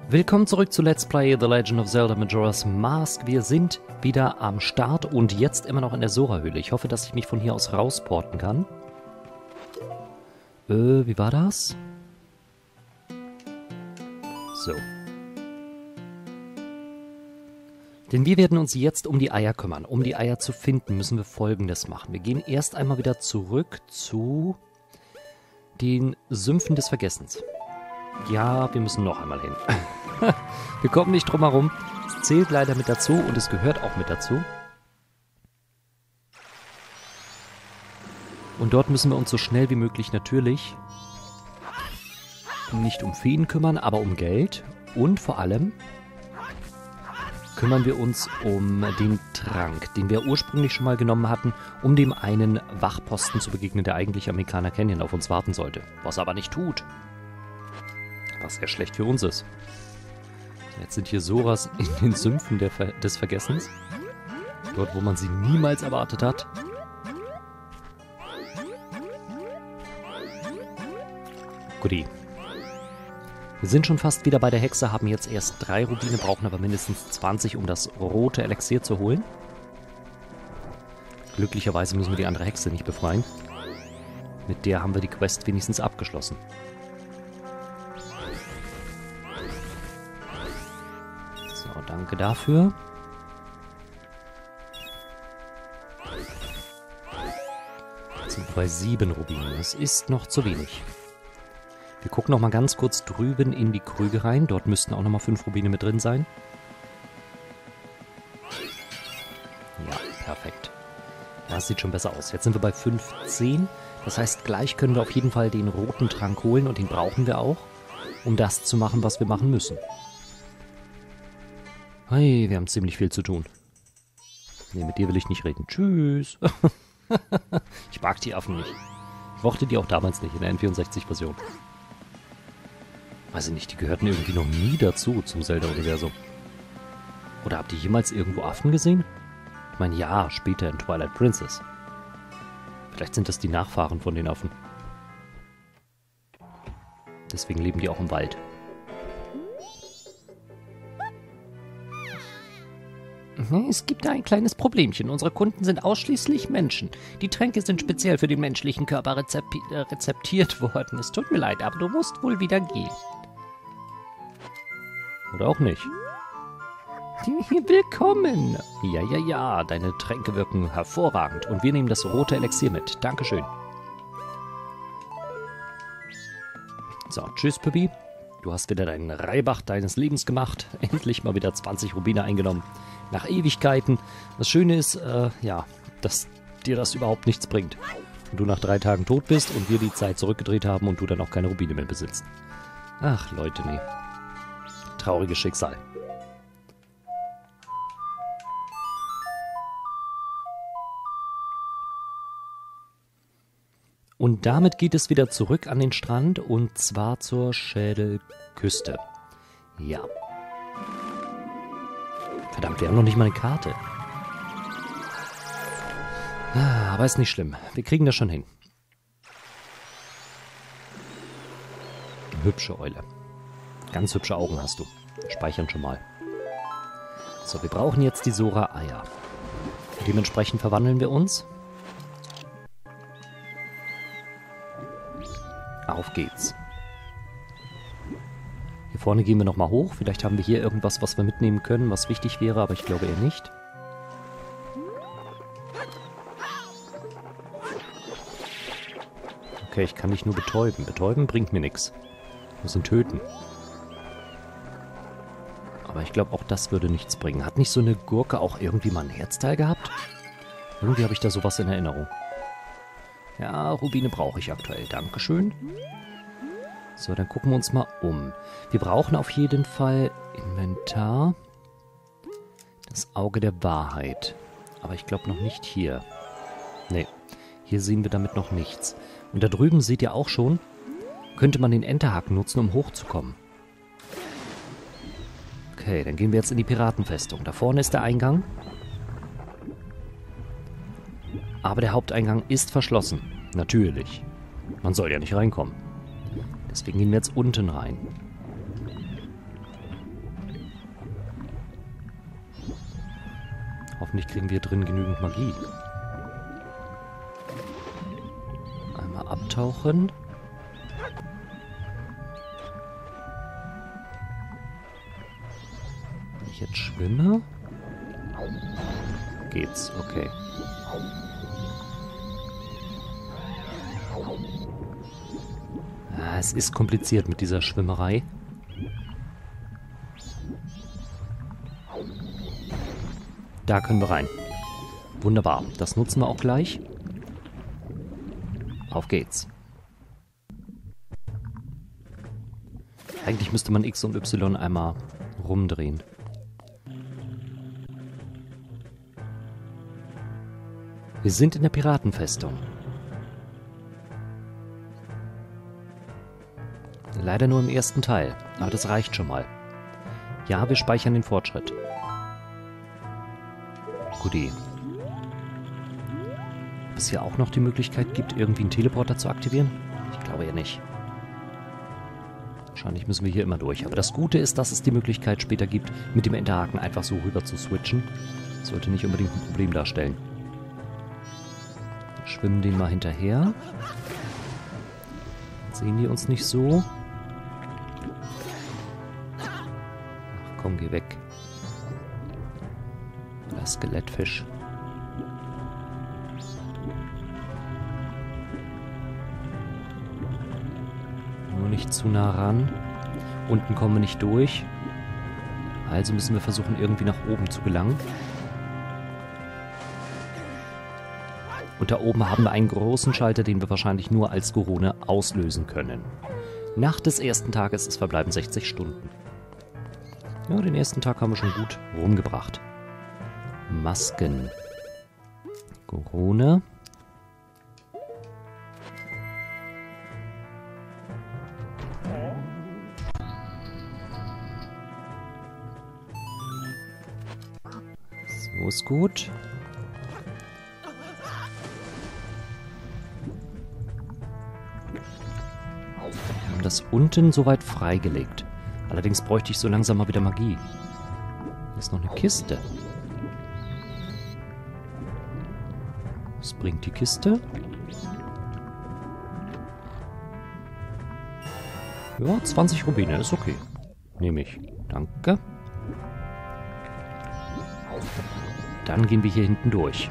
Willkommen zurück zu Let's Play The Legend of Zelda Majora's Mask. Wir sind wieder am Start und jetzt immer noch in der Sora-Höhle. Ich hoffe, dass ich mich von hier aus rausporten kann. Wie war das? So. Denn wir werden uns jetzt um die Eier kümmern. Um die Eier zu finden, müssen wir Folgendes machen. Wir gehen erst einmal wieder zurück zu den Sümpfen des Vergessens. Ja, wir müssen noch einmal hin. Wir kommen nicht drum herum. Es zählt leider mit dazu und es gehört auch mit dazu. Und dort müssen wir uns so schnell wie möglich natürlich nicht um Feen kümmern, aber um Geld. Und vor allem kümmern wir uns um den Trank, den wir ursprünglich schon mal genommen hatten, um dem einen Wachposten zu begegnen, der eigentlich am Ikana Canyon auf uns warten sollte. Was er aber nicht tut. Was sehr schlecht für uns ist. Jetzt sind hier Soras in den Sümpfen des Vergessens. Dort, wo man sie niemals erwartet hat. Guti. Wir sind schon fast wieder bei der Hexe, haben jetzt erst 3 Rubine, brauchen aber mindestens 20, um das rote Elixier zu holen. Glücklicherweise müssen wir die andere Hexe nicht befreien. Mit der haben wir die Quest wenigstens abgeschlossen. So, danke dafür. Jetzt sind wir bei 7 Rubinen. Das ist noch zu wenig. Wir gucken noch mal ganz kurz drüben in die Krüge rein. Dort müssten auch noch mal 5 Rubine mit drin sein. Ja, perfekt. Das sieht schon besser aus. Jetzt sind wir bei 15. Das heißt, gleich können wir auf jeden Fall den roten Trank holen. Und den brauchen wir auch, um das zu machen, was wir machen müssen. Hey, wir haben ziemlich viel zu tun. Nee, mit dir will ich nicht reden. Tschüss. Ich mag die Affen nicht. Ich mochte die auch damals nicht in der N64-Version. Weiß ich nicht, die gehörten irgendwie noch nie dazu zum Zelda-Universum. Oder habt ihr jemals irgendwo Affen gesehen? Ich meine, ja, später in Twilight Princess. Vielleicht sind das die Nachfahren von den Affen. Deswegen leben die auch im Wald. Es gibt da ein kleines Problemchen. Unsere Kunden sind ausschließlich Menschen. Die Tränke sind speziell für den menschlichen Körper rezeptiert worden. Es tut mir leid, aber du musst wohl wieder gehen. Oder auch nicht. Willkommen. Ja, deine Tränke wirken hervorragend. Und wir nehmen das rote Elixier mit. Dankeschön. So, tschüss, Püppi. Du hast wieder deinen Reibach deines Lebens gemacht. Endlich mal wieder 20 Rubine eingenommen. Nach Ewigkeiten. Das Schöne ist, ja, dass dir das überhaupt nichts bringt. Und du nach 3 Tagen tot bist und wir die Zeit zurückgedreht haben und du dann auch keine Rubine mehr besitzt. Ach, Leute, nee. Trauriges Schicksal. Und damit geht es wieder zurück an den Strand und zwar zur Schädelküste. Ja. Verdammt, wir haben noch nicht mal eine Karte. Aber ist nicht schlimm. Wir kriegen das schon hin. Hübsche Eule. Ganz hübsche Augen hast du. Speichern schon mal. So, wir brauchen jetzt die Sora-Eier. Dementsprechend verwandeln wir uns. Auf geht's. Hier vorne gehen wir nochmal hoch. Vielleicht haben wir hier irgendwas, was wir mitnehmen können, was wichtig wäre, aber ich glaube eher nicht. Okay, ich kann dich nur betäuben. Betäuben bringt mir nichts. Wir müssen töten. Aber ich glaube, auch das würde nichts bringen. Hat nicht so eine Gurke auch irgendwie mal ein Herzteil gehabt? Irgendwie habe ich da sowas in Erinnerung. Ja, Rubine brauche ich aktuell. Dankeschön. So, dann gucken wir uns mal um. Wir brauchen auf jeden Fall Inventar. Das Auge der Wahrheit. Aber ich glaube noch nicht hier. Nee, hier sehen wir damit noch nichts. Und da drüben seht ihr auch schon, könnte man den Enterhaken nutzen, um hochzukommen. Okay, dann gehen wir jetzt in die Piratenfestung. Da vorne ist der Eingang. Aber der Haupteingang ist verschlossen. Natürlich. Man soll ja nicht reinkommen. Deswegen gehen wir jetzt unten rein. Hoffentlich kriegen wir drin genügend Magie. Einmal abtauchen. Wenn ich jetzt schwimme... Geht's, okay. Ah, es ist kompliziert mit dieser Schwimmerei. Da können wir rein. Wunderbar. Das nutzen wir auch gleich. Auf geht's. Eigentlich müsste man X und Y einmal rumdrehen. Wir sind in der Piratenfestung. Leider nur im ersten Teil, aber das reicht schon mal. Ja, wir speichern den Fortschritt. Guti. Ob es hier auch noch die Möglichkeit gibt, irgendwie einen Teleporter zu aktivieren? Ich glaube ja nicht. Wahrscheinlich müssen wir hier immer durch. Aber das Gute ist, dass es die Möglichkeit später gibt, mit dem Enterhaken einfach so rüber zu switchen. Sollte nicht unbedingt ein Problem darstellen. Wir schwimmen den mal hinterher. Sehen die uns nicht so? Ach komm, geh weg. Der Skelettfisch. Nur nicht zu nah ran. Unten kommen wir nicht durch. Also müssen wir versuchen, irgendwie nach oben zu gelangen. Und da oben haben wir einen großen Schalter, den wir wahrscheinlich nur als Gorone auslösen können. Nach des ersten Tages, es verbleiben 60 Stunden. Ja, den ersten Tag haben wir schon gut rumgebracht. Masken. Gorone. So ist gut. Wir haben das unten soweit freigelegt. Allerdings bräuchte ich so langsam mal wieder Magie. Hier ist noch eine Kiste. Was bringt die Kiste? Ja, 20 Rubine, ist okay. Nehme ich. Danke. Dann gehen wir hier hinten durch.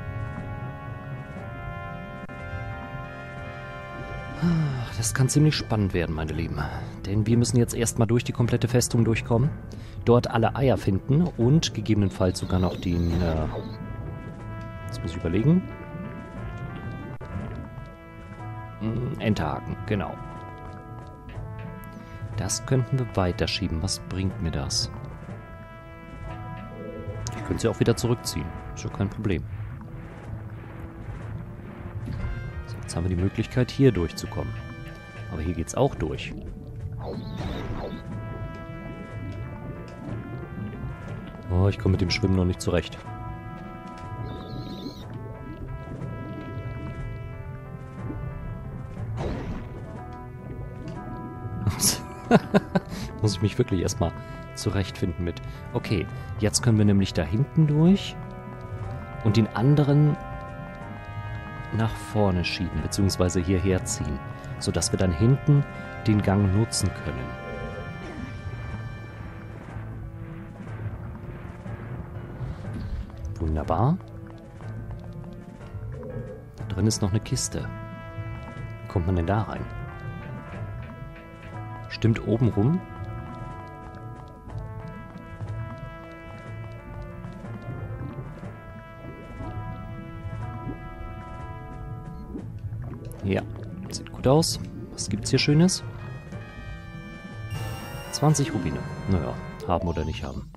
Das kann ziemlich spannend werden, meine Lieben. Denn wir müssen jetzt erstmal durch die komplette Festung durchkommen. Dort alle Eier finden und gegebenenfalls sogar noch den... jetzt muss ich überlegen. Enterhaken, genau. Das könnten wir weiterschieben. Was bringt mir das? Ich könnte sie auch wieder zurückziehen. Ist ja kein Problem. So, jetzt haben wir die Möglichkeit, hier durchzukommen. Aber hier geht's auch durch. Oh, ich komme mit dem Schwimmen noch nicht zurecht. Muss ich mich wirklich erstmal zurechtfinden mit. Okay, jetzt können wir nämlich da hinten durch und den anderen nach vorne schieben, beziehungsweise hierher ziehen, sodass wir dann hinten den Gang nutzen können. Wunderbar. Da drin ist noch eine Kiste. Wie kommt man denn da rein? Stimmt oben rum? Ja, sieht gut aus. Was gibt's hier Schönes? 20 Rubine. Naja, haben oder nicht haben.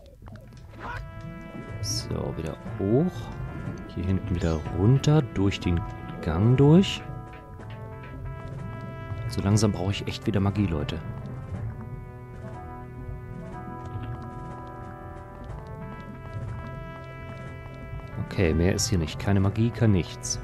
So, wieder hoch. Hier hinten wieder runter, durch den Gang durch. So langsam brauche ich echt wieder Magie, Leute. Okay, mehr ist hier nicht. Keine Magie, kein nichts.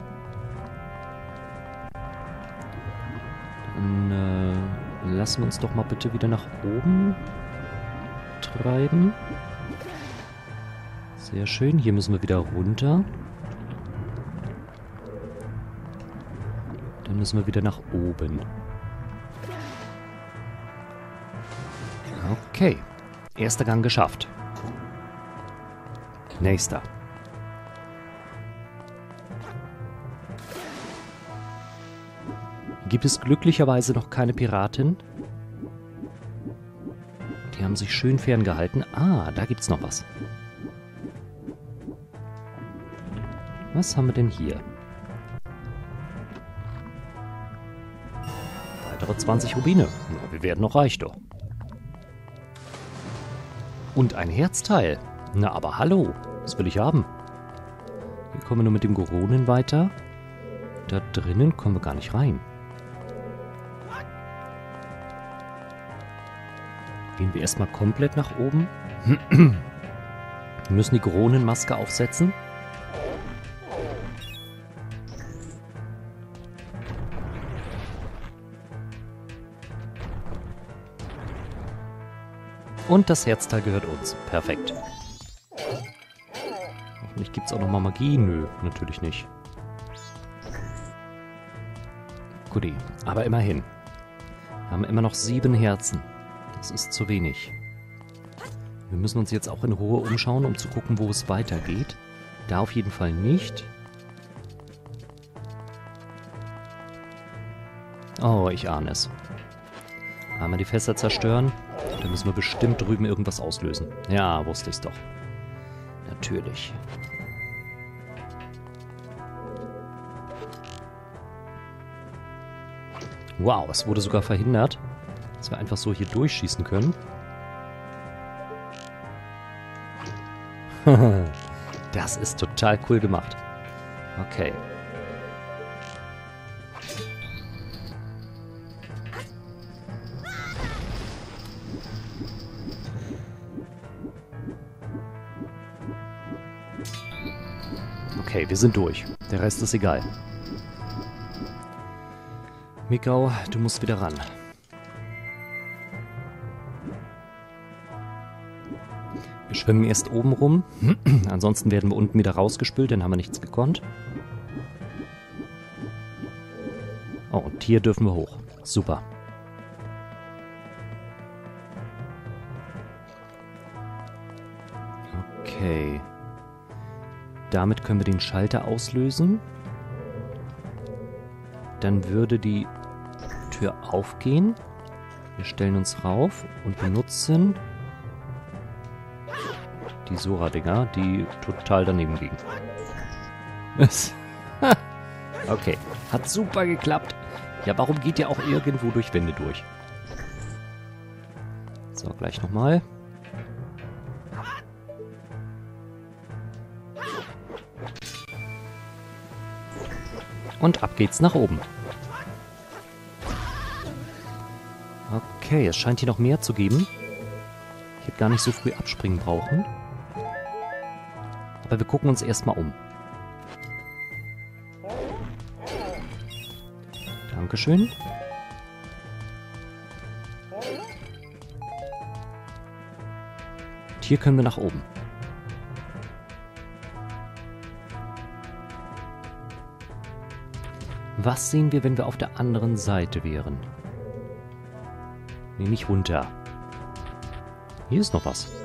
Dann lassen wir uns doch mal bitte wieder nach oben treiben. Sehr schön. Hier müssen wir wieder runter. Dann müssen wir wieder nach oben. Okay. Erster Gang geschafft. Nächster. Gibt es glücklicherweise noch keine Piraten? Die haben sich schön ferngehalten. Ah, da gibt's noch was. Was haben wir denn hier? Weitere 20 Rubine. Na, wir werden noch reich, doch. Und ein Herzteil. Na, aber hallo. Das will ich haben. Hier kommen wir nur mit dem Goronen weiter. Da drinnen kommen wir gar nicht rein. Gehen wir erstmal komplett nach oben. Wir müssen die Goronenmaske aufsetzen. Und das Herzteil gehört uns. Perfekt. Hoffentlich gibt es auch nochmal Magie. Nö, natürlich nicht. Guti, aber immerhin. Wir haben immer noch 7 Herzen. Das ist zu wenig. Wir müssen uns jetzt auch in Ruhe umschauen, um zu gucken, wo es weitergeht. Da auf jeden Fall nicht. Oh, ich ahne es. Einmal die Fässer zerstören. Dann müssen wir bestimmt drüben irgendwas auslösen. Ja, wusste ich's doch. Natürlich. Wow, es wurde sogar verhindert, dass wir einfach so hier durchschießen können. Das ist total cool gemacht. Okay. Okay, wir sind durch. Der Rest ist egal. Mikau, du musst wieder ran. Wir schwimmen erst oben rum. Ansonsten werden wir unten wieder rausgespült, dann haben wir nichts gekonnt. Oh, und hier dürfen wir hoch. Super. Okay. Damit können wir den Schalter auslösen. Dann würde die Tür aufgehen. Wir stellen uns rauf und benutzen die Sora-Dinger, die total daneben liegen. Okay, hat super geklappt. Ja, warum geht ihr auch irgendwo durch Wände durch? So, gleich nochmal. Und ab geht's nach oben. Okay, es scheint hier noch mehr zu geben. Ich hätte gar nicht so früh abspringen brauchen. Aber wir gucken uns erstmal um. Dankeschön. Und hier können wir nach oben. Was sehen wir, wenn wir auf der anderen Seite wären? Nee, nicht runter. Hier ist noch was.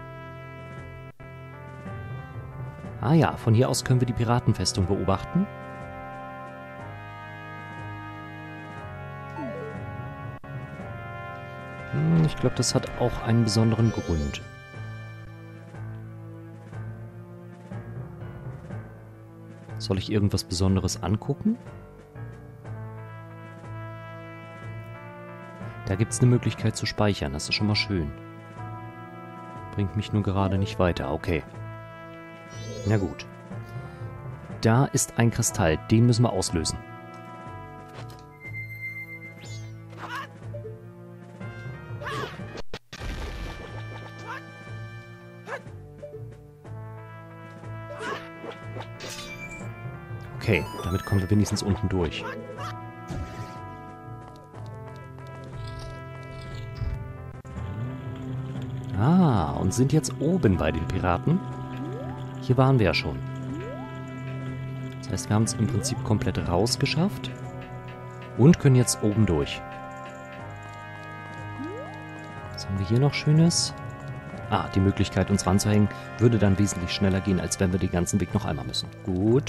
Ah ja, von hier aus können wir die Piratenfestung beobachten. Ich glaube, das hat auch einen besonderen Grund. Soll ich irgendwas Besonderes angucken? Da gibt es eine Möglichkeit zu speichern, das ist schon mal schön. Bringt mich nur gerade nicht weiter, okay. Na gut. Da ist ein Kristall, den müssen wir auslösen. Okay, damit kommen wir wenigstens unten durch. Ah, und sind jetzt oben bei den Piraten. Hier waren wir ja schon. Das heißt, wir haben es im Prinzip komplett rausgeschafft und können jetzt oben durch. Was haben wir hier noch Schönes? Ah, die Möglichkeit, uns ranzuhängen, würde dann wesentlich schneller gehen, als wenn wir den ganzen Weg noch einmal müssen. Gut.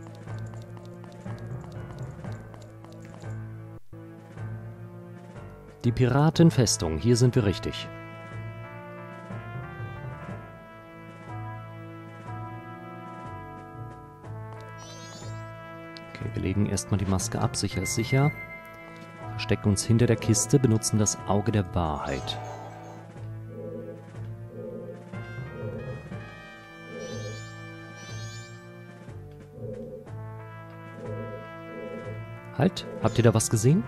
Die Piratenfestung, hier sind wir richtig. Okay, wir legen erstmal die Maske ab, sicher ist sicher. Verstecken uns hinter der Kiste, benutzen das Auge der Wahrheit. Halt, habt ihr da was gesehen?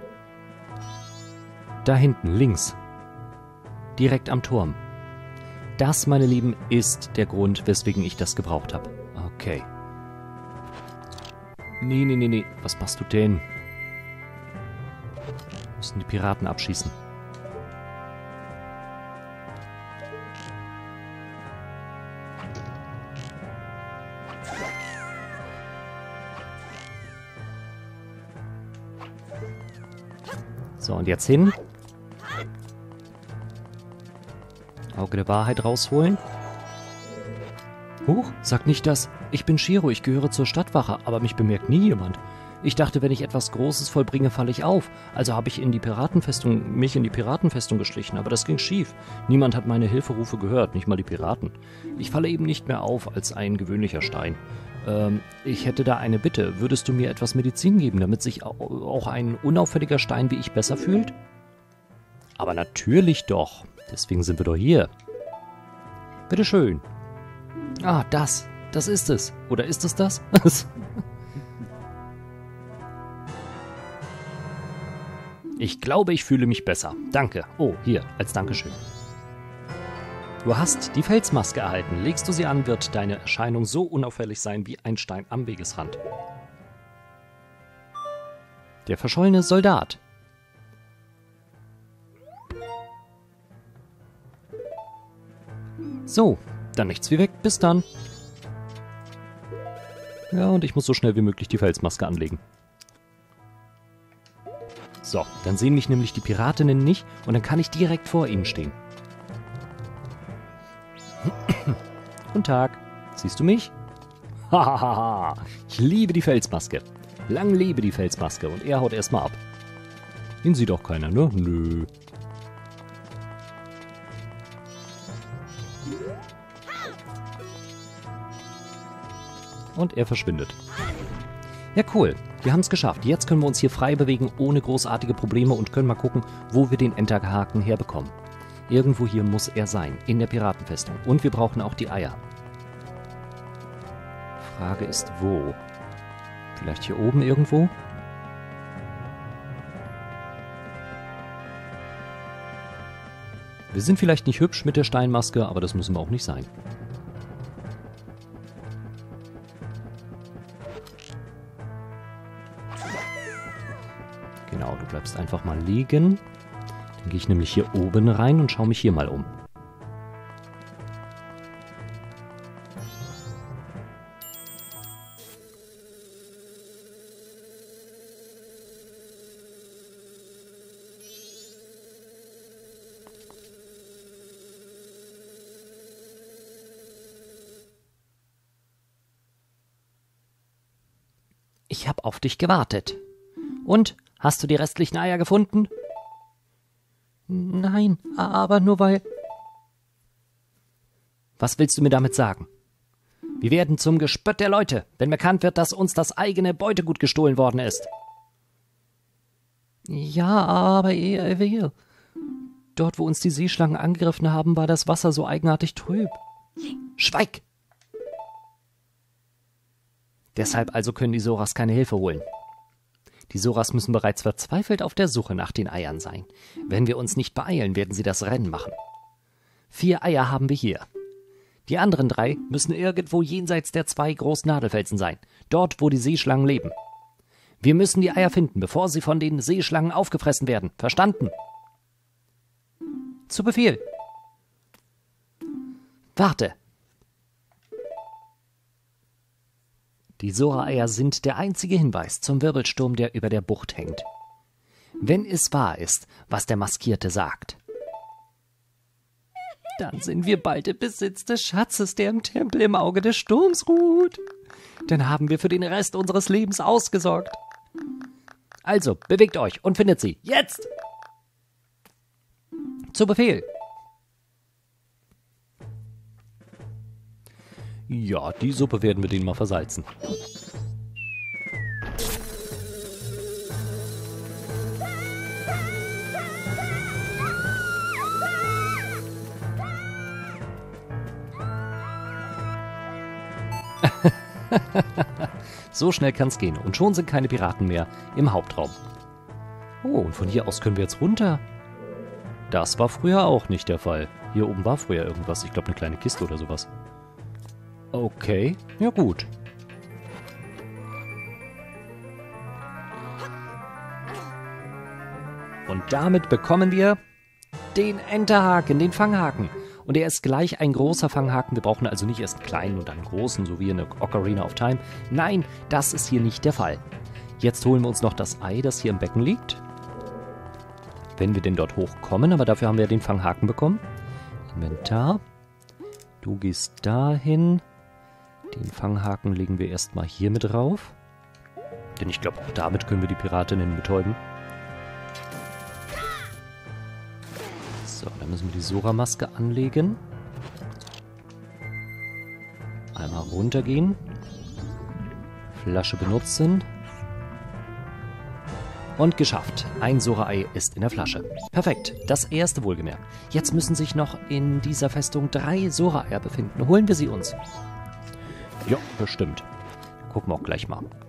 Da hinten, links. Direkt am Turm. Das, meine Lieben, ist der Grund, weswegen ich das gebraucht habe. Okay. Nee. Was machst du denn? Wir müssen die Piraten abschießen. So, und jetzt hin. Auge der Wahrheit rausholen. Huch, sag nicht das. Ich bin Shiro, ich gehöre zur Stadtwache, aber mich bemerkt nie jemand. Ich dachte, wenn ich etwas Großes vollbringe, falle ich auf. Also habe ich mich in die Piratenfestung geschlichen, aber das ging schief. Niemand hat meine Hilferufe gehört, nicht mal die Piraten. Ich falle eben nicht mehr auf als ein gewöhnlicher Stein. Ich hätte da eine Bitte. Würdest du mir etwas Medizin geben, damit sich auch ein unauffälliger Stein wie ich besser fühlt? Aber natürlich doch. Deswegen sind wir doch hier. Bitteschön. Ah, das ist es. Oder ist es das? Ich glaube, ich fühle mich besser. Danke. Oh, hier, als Dankeschön. Du hast die Felsmaske erhalten. Legst du sie an, wird deine Erscheinung so unauffällig sein wie ein Stein am Wegesrand. Der verschollene Soldat. So, dann nichts wie weg. Bis dann. Ja, und ich muss so schnell wie möglich die Felsmaske anlegen. So, dann sehen mich nämlich die Piratinnen nicht und dann kann ich direkt vor ihnen stehen. Guten Tag. Siehst du mich? Hahaha. Ich liebe die Felsmaske. Lang lebe die Felsmaske. Und er haut erstmal ab. Ihn sieht auch keiner, ne? Nö. Und er verschwindet. Ja, cool. Wir haben es geschafft. Jetzt können wir uns hier frei bewegen, ohne großartige Probleme und können mal gucken, wo wir den Enterhaken herbekommen. Irgendwo hier muss er sein, in der Piratenfestung. Und wir brauchen auch die Eier. Frage ist, wo? Vielleicht hier oben irgendwo? Wir sind vielleicht nicht hübsch mit der Steinmaske, aber das müssen wir auch nicht sein. Genau, du bleibst einfach mal liegen. Dann gehe ich nämlich hier oben rein und schaue mich hier mal um. Ich habe auf dich gewartet. Und? Hast du die restlichen Eier gefunden? Nein, aber nur weil... Was willst du mir damit sagen? Wir werden zum Gespött der Leute, wenn bekannt wird, dass uns das eigene Beutegut gestohlen worden ist. Ja, aber wir... Dort, wo uns die Seeschlangen angegriffen haben, war das Wasser so eigenartig trüb. Schweig! Deshalb also können die Soras keine Hilfe holen. Die Soras müssen bereits verzweifelt auf der Suche nach den Eiern sein. Wenn wir uns nicht beeilen, werden sie das Rennen machen. 4 Eier haben wir hier. Die anderen 3 müssen irgendwo jenseits der 2 großen Nadelfelsen sein. Dort, wo die Seeschlangen leben. Wir müssen die Eier finden, bevor sie von den Seeschlangen aufgefressen werden. Verstanden? Zu Befehl. Warte. Die Sora-Eier sind der einzige Hinweis zum Wirbelsturm, der über der Bucht hängt. Wenn es wahr ist, was der Maskierte sagt, dann sind wir bald im Besitz des Schatzes, der im Tempel im Auge des Sturms ruht. Dann haben wir für den Rest unseres Lebens ausgesorgt. Also, bewegt euch und findet sie. Jetzt! Zu Befehl. Ja, die Suppe werden wir denen mal versalzen. So schnell kann's gehen. Und schon sind keine Piraten mehr im Hauptraum. Oh, und von hier aus können wir jetzt runter. Das war früher auch nicht der Fall. Hier oben war früher irgendwas. Ich glaube, eine kleine Kiste oder sowas. Okay, ja gut. Und damit bekommen wir den Enterhaken, den Fanghaken. Und er ist gleich ein großer Fanghaken. Wir brauchen also nicht erst einen kleinen und einen großen, so wie in der Ocarina of Time. Nein, das ist hier nicht der Fall. Jetzt holen wir uns noch das Ei, das hier im Becken liegt. Wenn wir denn dort hochkommen, aber dafür haben wir den Fanghaken bekommen. Inventar. Du gehst dahin. Den Fanghaken legen wir erstmal hier mit drauf. Denn ich glaube, auch damit können wir die Piratinnen betäuben. So, dann müssen wir die Sora-Maske anlegen. Einmal runtergehen. Flasche benutzen. Und geschafft. Ein Sora-Ei ist in der Flasche. Perfekt. Das erste wohlgemerkt. Jetzt müssen sich noch in dieser Festung 3 Sora-Eier befinden. Holen wir sie uns. Ja, bestimmt. Gucken wir auch gleich mal.